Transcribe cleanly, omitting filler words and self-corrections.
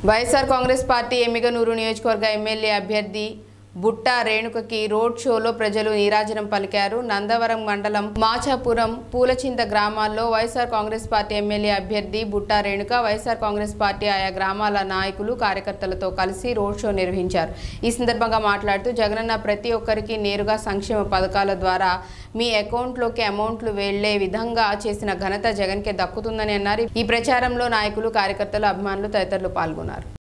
YSR Congress party Emmiganur నియోజకవర్గ MLA అభ్యర్థి Butta రేణుకకి road షోలో ప్రజలు నీరాజనం పలికారు. నందవరం మండలం మాచాపురం పూలచింత గ్రామాల్లో వైఎస్ఆర్ కాంగ్రెస్ పార్టీ ఎమ్మెల్యే అభ్యర్థి బుట్టా రేణుక వైఎస్ఆర్ కాంగ్రెస్ పార్టీ ఆయా గ్రామాల నాయకులు కార్యకర్తలతో కలిసి రోడ్ షో నిర్వహించారు. ఈ సందర్భంగా మాట్లాడుతూ జగనన్న ప్రతి ఒక్కరికి నేరుగా సంక్షేమ పథకాల ద్వారా మీ అకౌంట్లోకి అమౌంట్లు వెళ్లే విధంగా చేసిన ఘనత జగన్కే దక్కుతుందని అన్నారు. ఈ ప్రచారంలో నాయకులు, కార్యకర్తలు, అభిమానులు తదితరులు పాల్గొన్నారు.